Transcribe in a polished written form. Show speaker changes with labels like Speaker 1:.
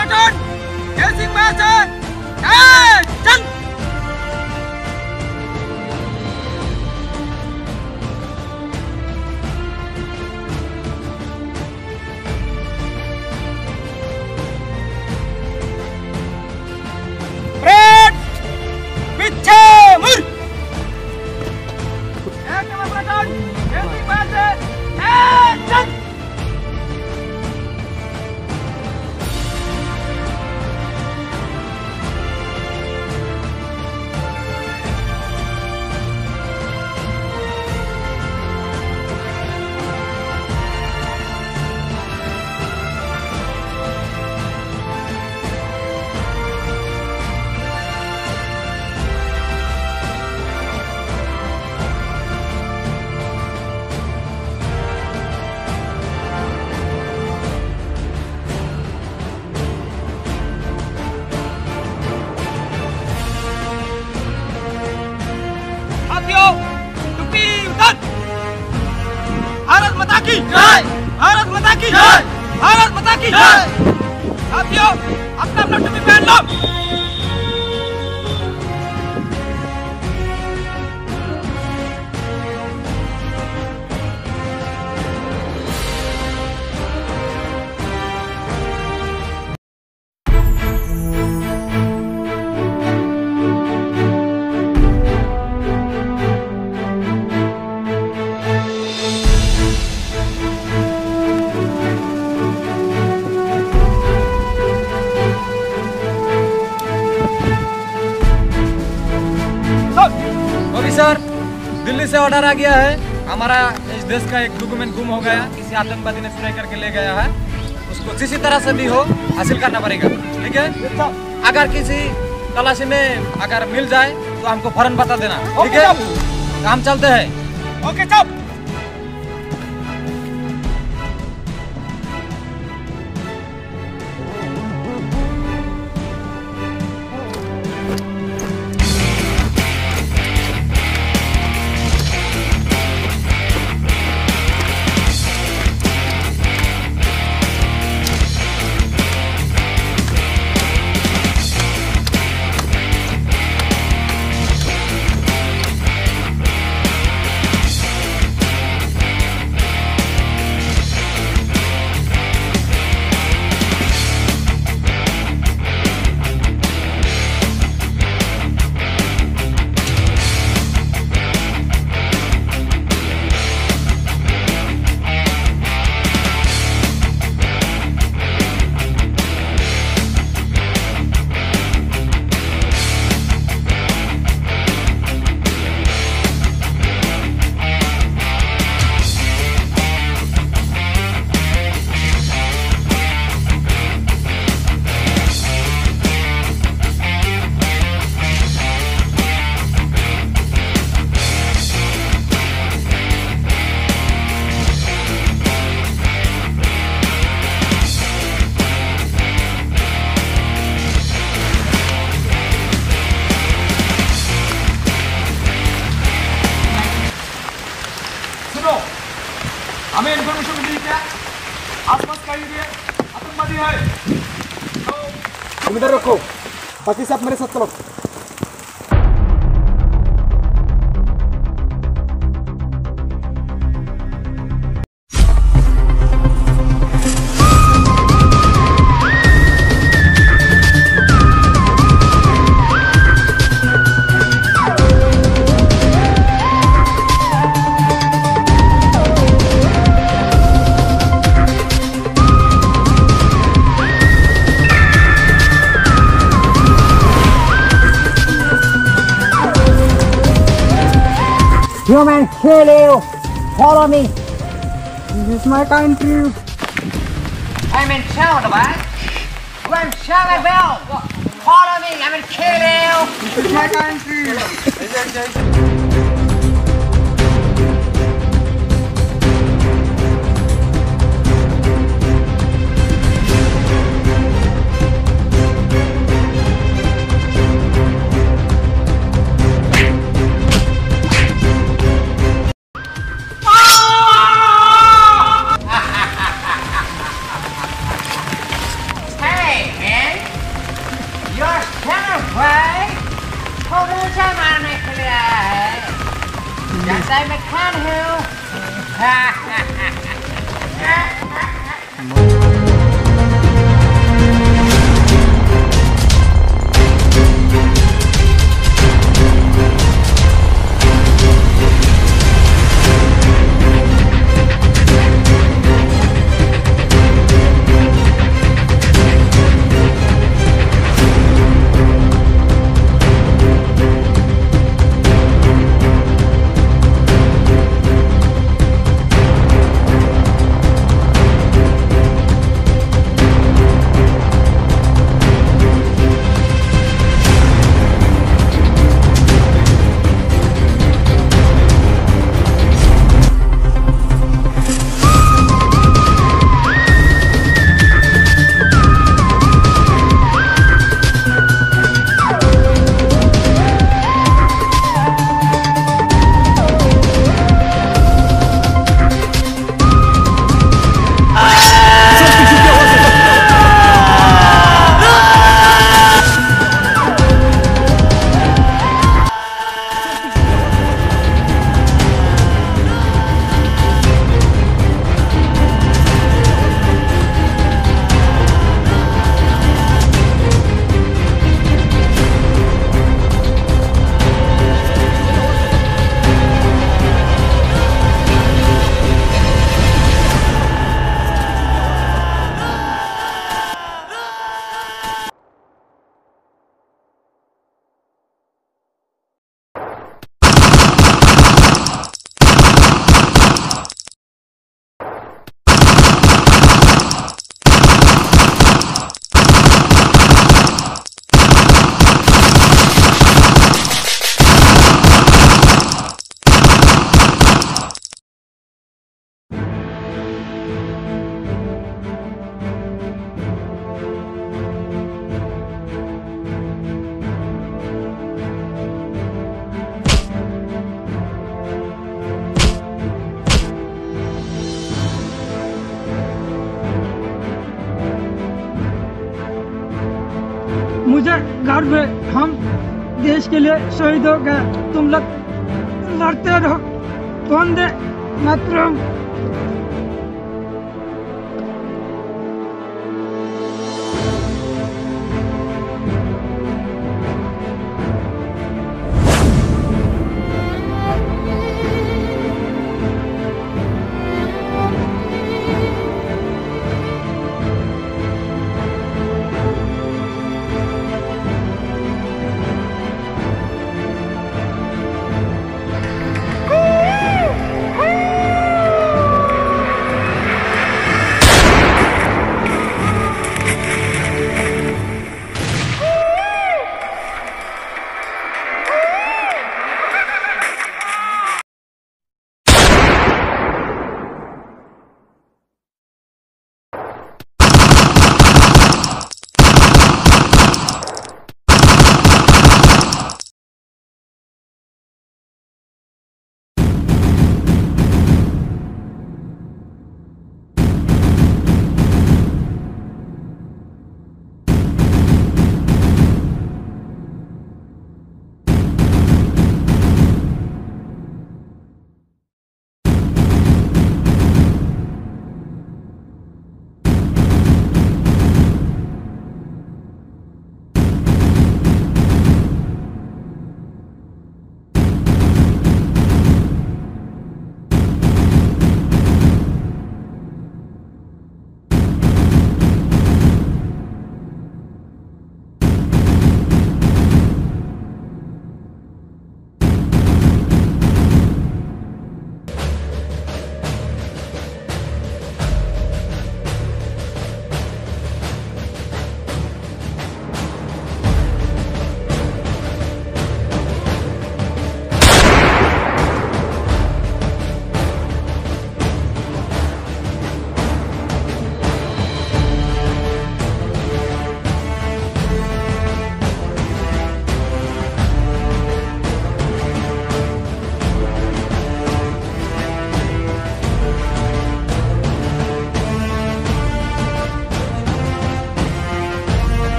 Speaker 1: Platoon facing batch चल। पीछे मुड़। एक नंबर प्लाटून फेसिंग बैच चल। भारत माता की जय। भारत माता की जय। भारत माता की जय। साथियों अपना अपना टोपी पहन लो।
Speaker 2: सर, दिल्ली से ऑर्डर आ गया है। हमारा इस देश का एक डॉक्यूमेंट गुम हो गया, किसी आतंकवादी ने चुराई करके ले गया है। उसको किसी तरह से भी हो हासिल करना पड़ेगा, ठीक है? अगर किसी तलाशी में अगर मिल जाए तो हमको फौरन बता देना, ठीक है? हम चलते हैं।
Speaker 1: ओके चल। हमें इन्फॉर्मेशन मिली क्या आसपास कहीं भी आतंकवादी है, तो तुम इधर रखो, बाकी सब मेरे साथ चलो।
Speaker 3: You man, kill you! Follow me! This is my country! I'm in town, man! I'm Charlie Bell! Follow me! I'm in kill you! This is my country! भाई थोड़ा सा मारने के लिए आया है जैसा मैं खान हूँ
Speaker 4: मुझे गर्व है हम देश के लिए शहीद हो गए तुम लोग लड़ते रहो वंदे मातरम।